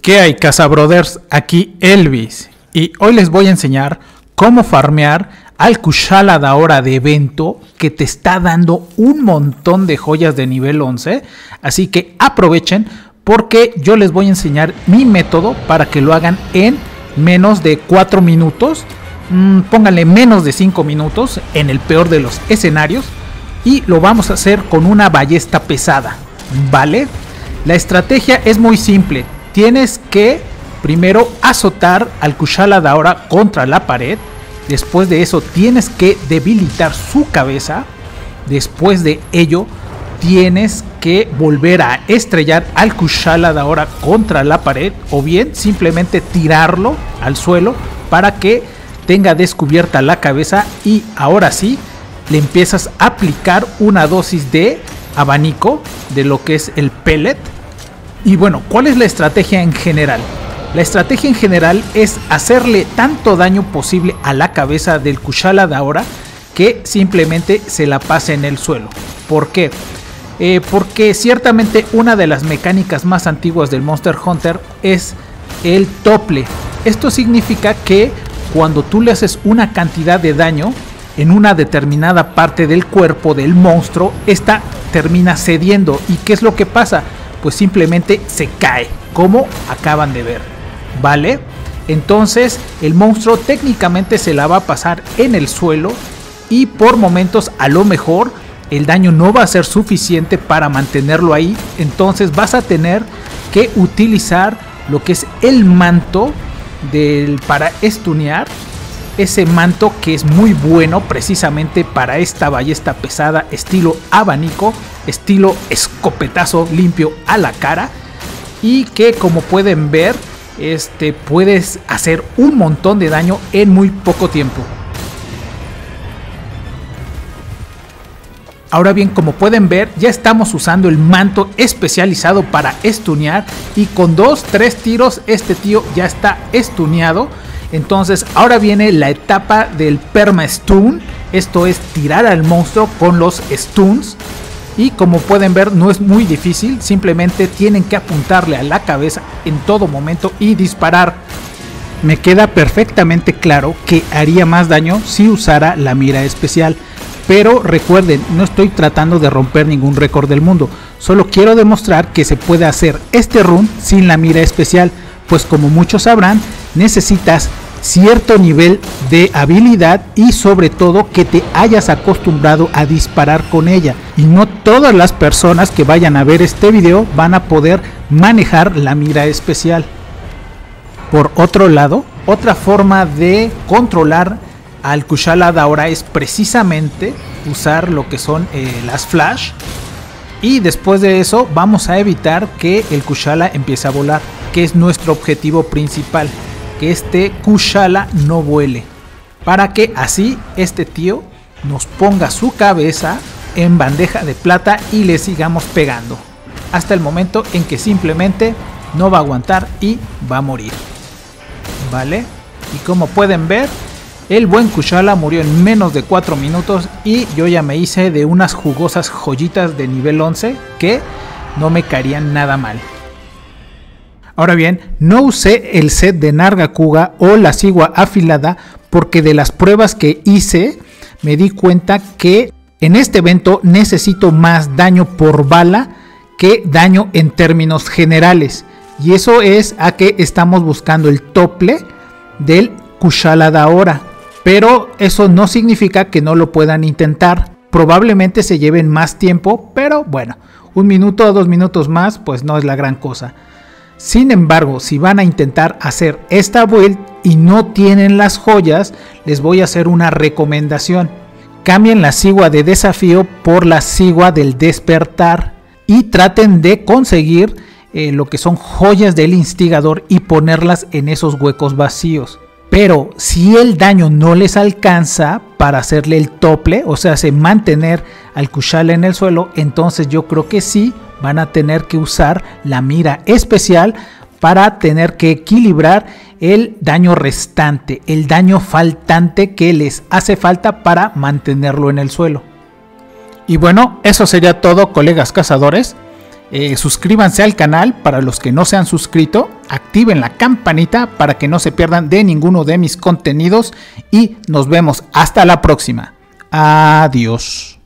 ¿Qué hay, cazabrothers? Aquí Elvis y hoy les voy a enseñar cómo farmear al Kushala Daora de evento que te está dando un montón de joyas de nivel 11. Así que aprovechen porque yo les voy a enseñar mi método para que lo hagan en menos de 4 minutos. Pónganle menos de 5 minutos en el peor de los escenarios. Y lo vamos a hacer con una ballesta pesada, ¿vale? La estrategia es muy simple. Tienes que primero azotar al Kushala Daora contra la pared. Después de eso tienes que debilitar su cabeza. Después de ello tienes que volver a estrellar al Kushala Daora contra la pared. O bien simplemente tirarlo al suelo para que tenga descubierta la cabeza. Y ahora sí le empiezas a aplicar una dosis de abanico de lo que es el pellet. Y bueno, ¿cuál es la estrategia en general? La estrategia en general es hacerle tanto daño posible a la cabeza del Kushala Daora que simplemente se la pase en el suelo. ¿Por qué? Porque ciertamente una de las mecánicas más antiguas del Monster Hunter es el tople. Esto significa que cuando tú le haces una cantidad de daño en una determinada parte del cuerpo del monstruo, esta termina cediendo. ¿Y qué es lo que pasa? Pues simplemente se cae, como acaban de ver, ¿vale? Entonces el monstruo técnicamente se la va a pasar en el suelo y por momentos a lo mejor el daño no va a ser suficiente para mantenerlo ahí. Entonces vas a tener que utilizar lo que es el manto para stunear. Ese manto que es muy bueno precisamente para esta ballesta pesada estilo abanico, estilo escopetazo limpio a la cara. Y que como pueden ver, puedes hacer un montón de daño en muy poco tiempo. Ahora bien, como pueden ver, ya estamos usando el manto especializado para stunear. Y con 2-3 tiros este tío ya está stuneado. Entonces ahora viene la etapa del perma stun. Esto es tirar al monstruo con los stuns. Y como pueden ver no es muy difícil. Simplemente tienen que apuntarle a la cabeza en todo momento y disparar. Me queda perfectamente claro que haría más daño si usara la mira especial. Pero recuerden, no estoy tratando de romper ningún récord del mundo. Solo quiero demostrar que se puede hacer este run sin la mira especial. Pues como muchos sabrán, necesitas cierto nivel de habilidad y sobre todo que te hayas acostumbrado a disparar con ella. Y no todas las personas que vayan a ver este video van a poder manejar la mira especial. Por otro lado, otra forma de controlar al Kushala Daora es precisamente usar lo que son las flash. Y después de eso vamos a evitar que el Kushala empiece a volar, que es nuestro objetivo principal, que este Kushala no vuele, para que así este tío nos ponga su cabeza en bandeja de plata y le sigamos pegando hasta el momento en que simplemente no va a aguantar y va a morir, ¿vale? Y como pueden ver, el buen Kushala murió en menos de 4 minutos y yo ya me hice de unas jugosas joyitas de nivel 11 que no me caerían nada mal. Ahora bien, no usé el set de Nargacuga o la sigua afilada porque de las pruebas que hice me di cuenta que en este evento necesito más daño por bala que daño en términos generales. Y eso es a que estamos buscando el tople del Kushala Daora. Pero eso no significa que no lo puedan intentar. Probablemente se lleven más tiempo, pero bueno, 1 minuto o 2 minutos más pues no es la gran cosa. Sin embargo, si van a intentar hacer esta build y no tienen las joyas, les voy a hacer una recomendación. Cambien la sigua de desafío por la sigua del despertar y traten de conseguir lo que son joyas del instigador y ponerlas en esos huecos vacíos. Pero si el daño no les alcanza para hacerle el tople, o sea, mantener al Kushala en el suelo, entonces yo creo que sí van a tener que usar la mira especial para tener que equilibrar el daño restante, el daño faltante que les hace falta para mantenerlo en el suelo. Y bueno, eso sería todo, colegas cazadores. Suscríbanse al canal para los que no se han suscrito, activen la campanita para que no se pierdan de ninguno de mis contenidos y nos vemos hasta la próxima. Adiós.